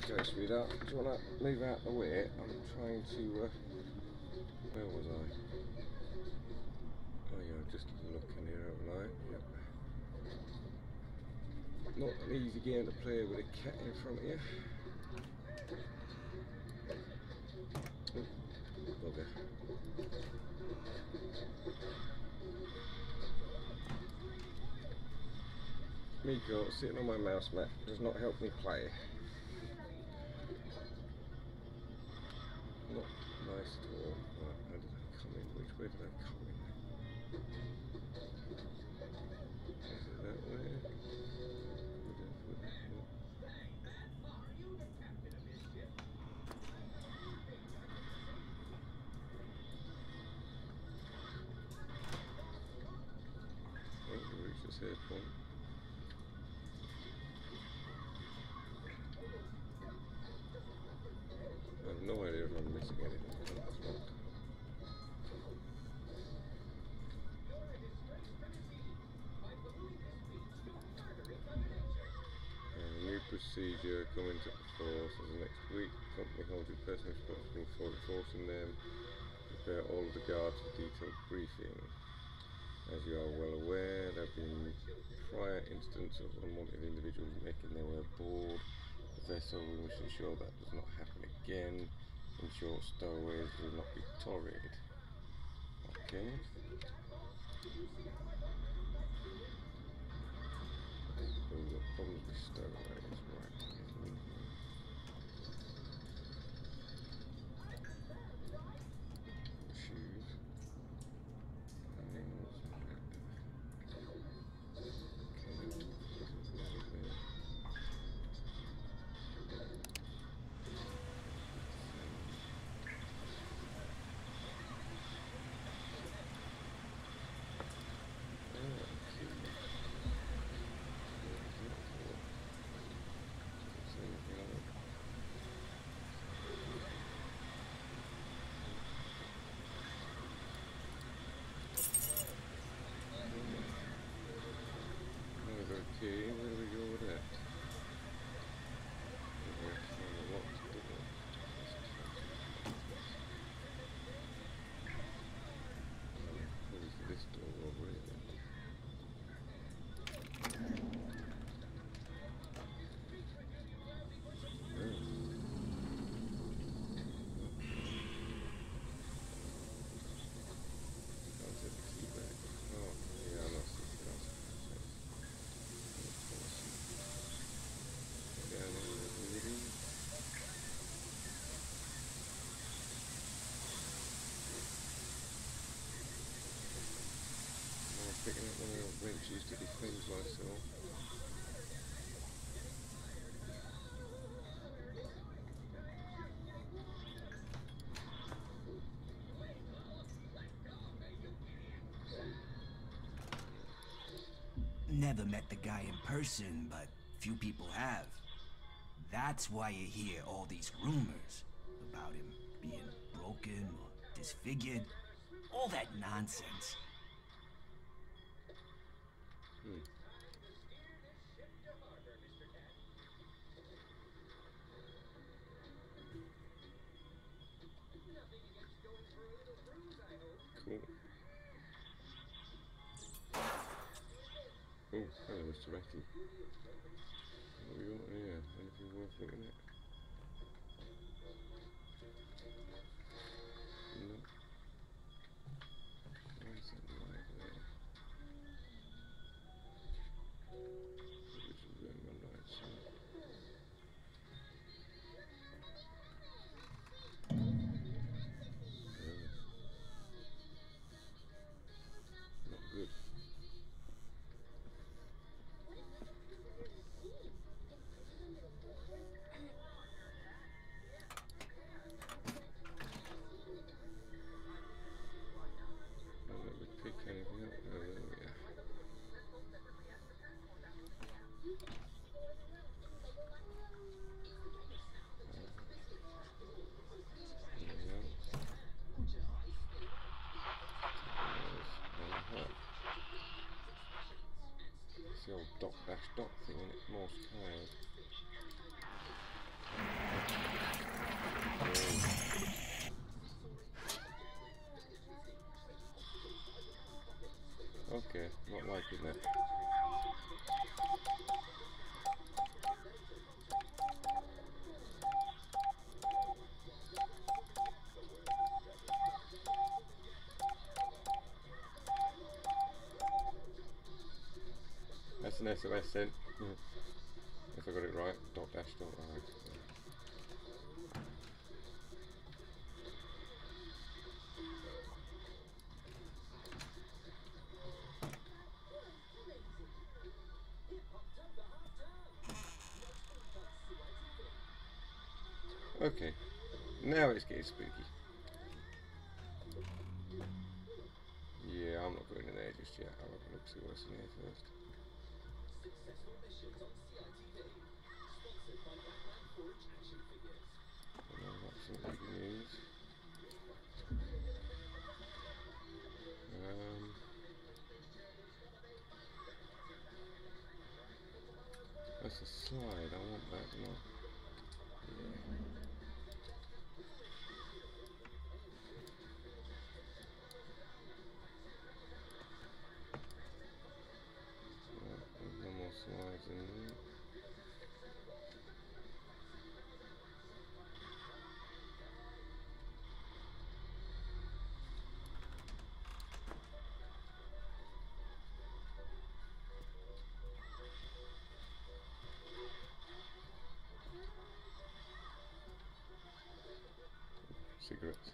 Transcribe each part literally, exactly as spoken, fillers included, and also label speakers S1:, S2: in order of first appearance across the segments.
S1: Sorry, sweetheart. Do you want to move out the way? I'm trying to. Uh, where was I? Oh yeah, just looking here, haven't I? Yep. Not an easy game to play with a cat in front of you. Oh, bugger. Miko sitting on my mouse mat does not help me play. Not nice at all. Right, where did I come in? Which way did I come in? Is it that way? Oh, we reached this head point. I have no idea if I'm missing anything. New procedure coming to force as of next week. Company holds you personally responsible for enforcing them. Prepare all of the guards for detailed briefing. As you are well aware, there have been prior instances of unwanted individuals making their way aboard the vessel. We must ensure that does not happen again. Ensure stowaways will not be tolerated. Okay. We've got problems with stowaways, right? Shoes. Okay, where do we go with that? This door over here. Picking up one of the wrenches to defend myself.
S2: Never met the guy in person, but few people have. That's why you hear all these rumors about him being broken or disfigured. All that nonsense.
S1: Hmm. Cool. Oh, hello, Mister Ratty. What have we got here? Anything worth looking at? No. Why is that light there? Which is where my lights are. Not good. Don't let me pick anything up. Oh, there we are. It's the old dot dash dot thing in it, Morse code. S M S sent. Mm. If I got it right, dot dash dot right. Okay, now it's getting spooky. Yeah, I'm not going in there just yet. I'll have a look, see what's in here first. Oh, that's some big news. Um, that's a slide. I want that, don't I? Yeah. No more slides in there. Cigarettes.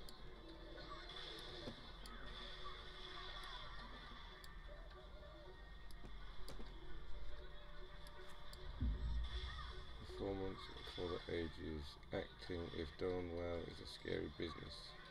S1: Performance for the ages. Acting, if done well, is a scary business.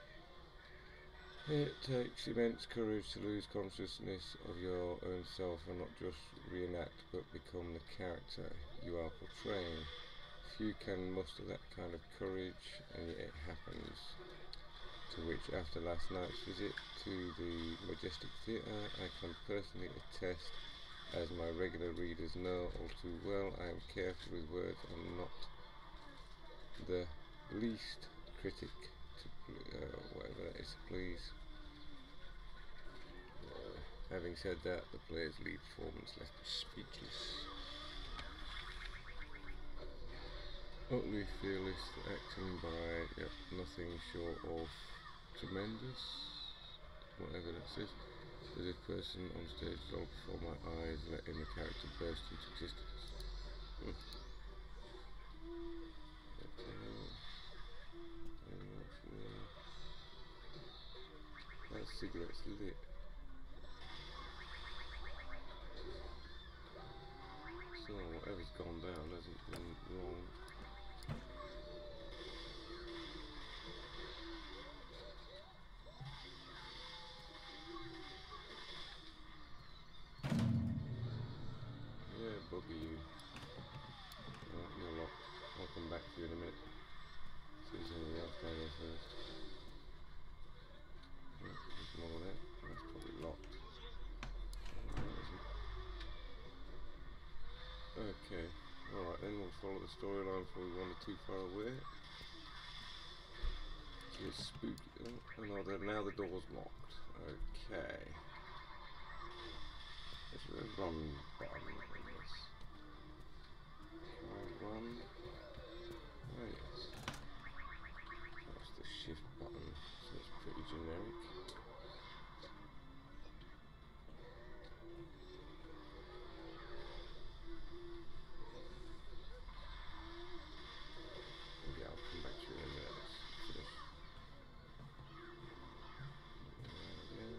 S1: It takes immense courage to lose consciousness of your own self and not just reenact but become the character you are portraying. Few can muster that kind of courage, and yet it happens. To which, after last night's visit to the Majestic Theatre, I can personally attest, as my regular readers know all too well. I am careful with words and not the least critic to uh, whatever that is, please. Uh, having said that, the player's lead performance left me speechless. Utterly fearless acting by yep, nothing short of tremendous, whatever that says. As if person on stage long before my eyes, letting the character burst into existence. Hmm. That cigarette's lit. So whatever's gone down hasn't been wrong. Yeah, bugger you. Right, you're locked. I'll come back to you in a minute. See if there's anything else down there first. Right, there's more there. That's probably locked. Okay, alright then, we'll follow the storyline before we wander too far away. It's spooky. Oh, no, the, now the door's locked. Okay. Is there a run button on this? Can I run? Oh yes. That's the shift button, so it's pretty generic. Yeah, I'll come back to you in a minute. Let's finish. Yeah.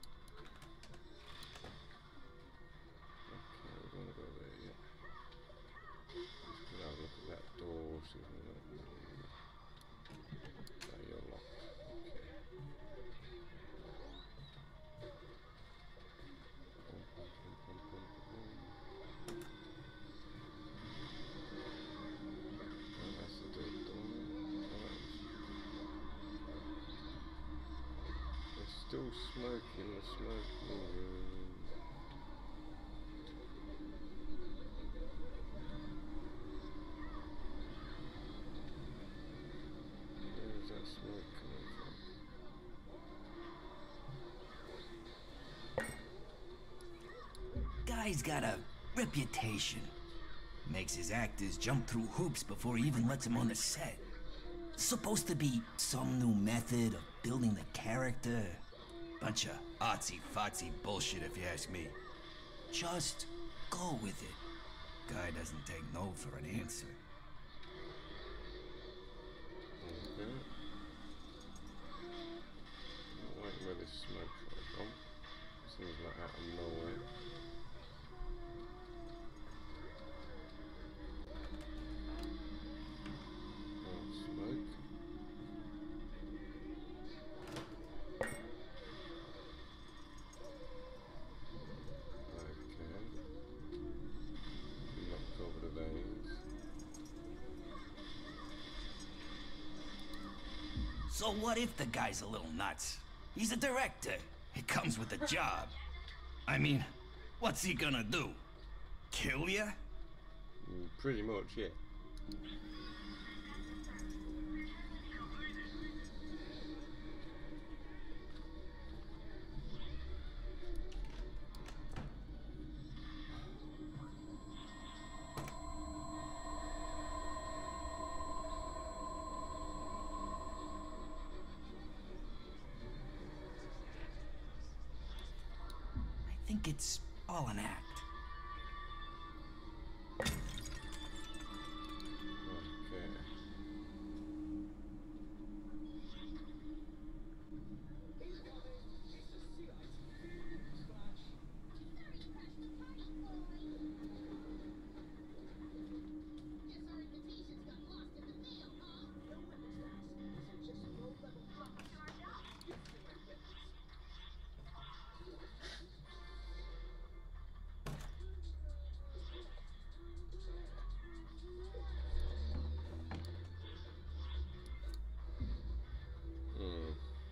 S1: Okay, we're gonna go there, yeah. Let's have a look at that door, see if we're not. No, you're locked. Okay. Pum, pum, pum, pum, pum, pum. Oh, that's the door. door. Oh, there's still smoke in the smoking room. Where's that smoke coming from?
S2: Guy's got a reputation. Makes his actors jump through hoops before he even lets them on the set. Supposed to be some new method of building the character. Bunch of artsy-fartsy bullshit if you ask me. Just Go with it. Guy doesn't take no for an answer.
S1: Okay. Not like where this smoke coming from. Seems like out of nowhere. More smoke. Okay. Knocked over the veins.
S2: So what if the guy's a little nuts? He's a director. It comes with the job. I mean, what's he gonna do? Kill ya?
S1: Mm, pretty much, yeah.
S2: I think it's all an act.
S1: Okay. Hmm.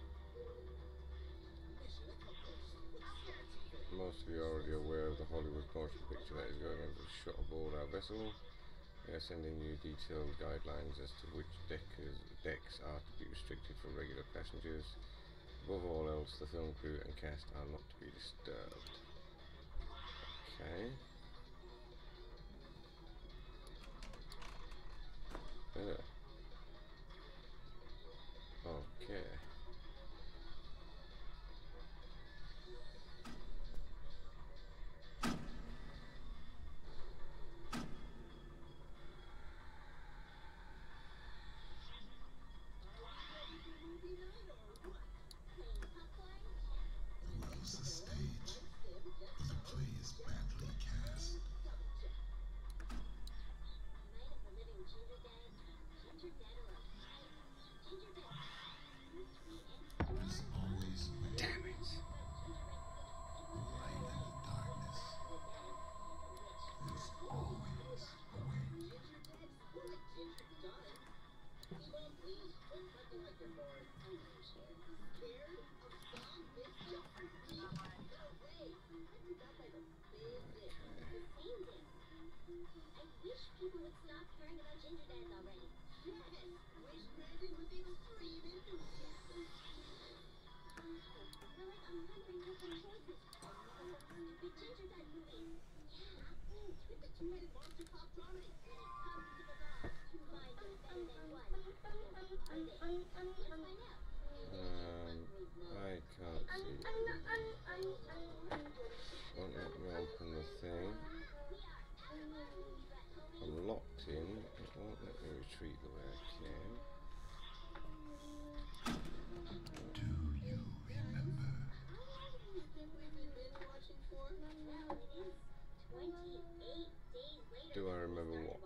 S1: Most of you are already aware of the Hollywood motion picture that is going over the shot aboard our vessel. We are sending you detailed guidelines as to which deckers, decks are to be restricted for regular passengers. Above all else, the film crew and cast are not to be disturbed. Okay. Better. Okay.
S3: The world's a stage, but the play is badly cast. There's always a way.
S1: Damn it.
S3: The light and the darkness. There's always a way. Um, I can't see. Won't let me open the thing. I'm locked in. It won't let me retreat the way I can. Do you remember?
S1: Do I remember what?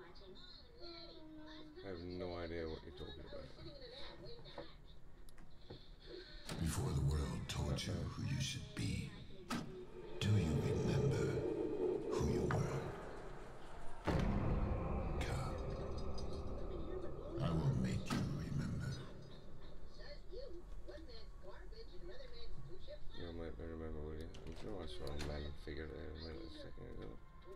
S1: I have no idea what you're talking about.
S3: Before the world told you who you should be, do you remember who you were? Come. I will make you remember.
S1: You'll make me remember, will you? I'm sure I saw a man figure there a minute, a second ago.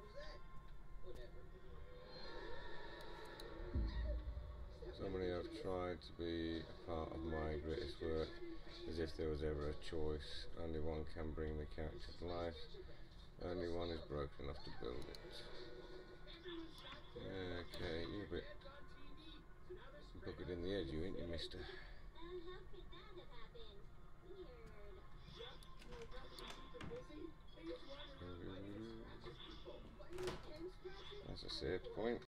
S1: So many have tried to be a part of my greatest work, as if there was ever a choice. Only one can bring the character to life. Only one is broken enough to build it. Okay, you a bit bucket in the edge, you ain't you, mister? There's a save point.